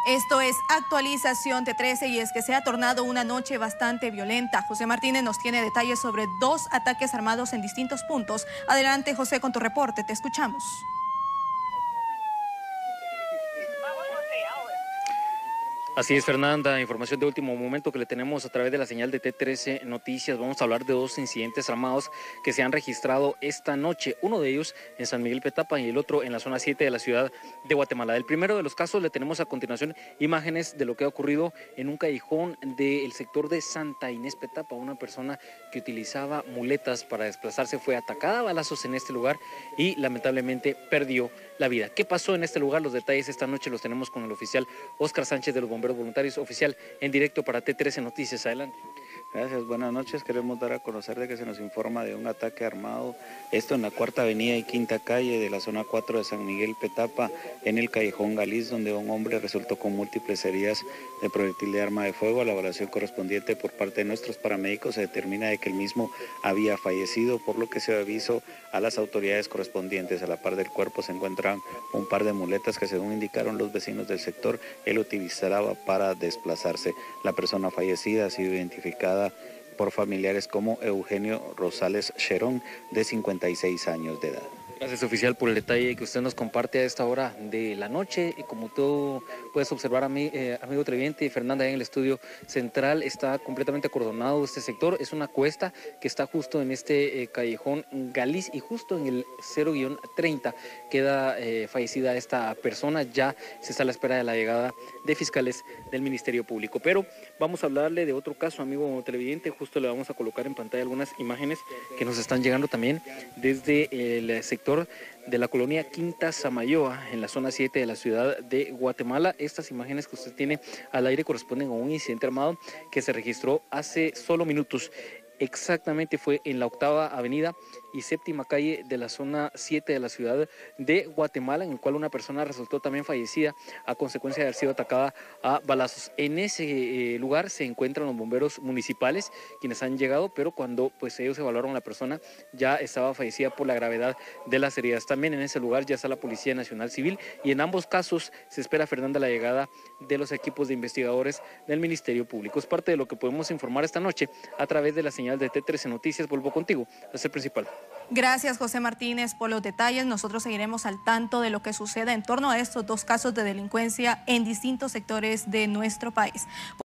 Esto es actualización T13 y es que se ha tornado una noche bastante violenta. José Martínez nos tiene detalles sobre 2 ataques armados en distintos puntos. Adelante, José, con tu reporte. Te escuchamos. Así es, Fernanda, información de último momento que le tenemos a través de la señal de T13 Noticias. Vamos a hablar de 2 incidentes armados que se han registrado esta noche. Uno de ellos en San Miguel Petapa y el otro en la zona 7 de la ciudad de Guatemala. Del primero de los casos le tenemos a continuación imágenes de lo que ha ocurrido en un callejón del sector de Santa Inés Petapa. Una persona que utilizaba muletas para desplazarse fue atacada a balazos en este lugar y lamentablemente perdió la vida. ¿Qué pasó en este lugar? Los detalles esta noche los tenemos con el oficial Óscar Sánchez de los Bomberos Voluntarios. Oficial, en directo para T13 Noticias. Adelante. Gracias, buenas noches. Queremos dar a conocer de que se nos informa de un ataque armado, esto en la 4ª Avenida y 5ª Calle de la zona 4 de San Miguel Petapa, en el Callejón Galiz, donde un hombre resultó con múltiples heridas de proyectil de arma de fuego. A la evaluación correspondiente por parte de nuestros paramédicos se determina de que el mismo había fallecido, por lo que se avisó a las autoridades correspondientes. A la par del cuerpo se encuentran un par de muletas que, según indicaron los vecinos del sector, él utilizaba para desplazarse. La persona fallecida ha sido identificada por familiares como Eugenio Rosales Cherón, de 56 años de edad. Gracias, oficial, por el detalle que usted nos comparte a esta hora de la noche. Y como tú puedes observar, amigo televidente y Fernanda, en el estudio central está completamente acordonado este sector. Es una cuesta que está justo en este callejón Galiz y justo en el 0-30 queda fallecida esta persona. Ya se está a la espera de la llegada de fiscales del Ministerio Público. Pero vamos a hablarle de otro caso, amigo televidente. Justo le vamos a colocar en pantalla algunas imágenes que nos están llegando también desde el sector de la colonia Quinta Samayoa, en la zona 7 de la ciudad de Guatemala. Estas imágenes que usted tiene al aire corresponden a un incidente armado que se registró hace solo minutos. Exactamente fue en la 8ª Avenida y 7ª Calle de la zona 7 de la ciudad de Guatemala, en el cual una persona resultó también fallecida a consecuencia de haber sido atacada a balazos. En ese lugar se encuentran los bomberos municipales, quienes han llegado, pero cuando ellos evaluaron a la persona ya estaba fallecida por la gravedad de las heridas. También en ese lugar ya está la Policía Nacional Civil y en ambos casos se espera, Fernanda, la llegada de los equipos de investigadores del Ministerio Público. Es parte de lo que podemos informar esta noche a través de la señal de T13 Noticias. Vuelvo contigo, es el principal. Gracias, José Martínez, por los detalles. Nosotros seguiremos al tanto de lo que suceda en torno a estos 2 casos de delincuencia en distintos sectores de nuestro país.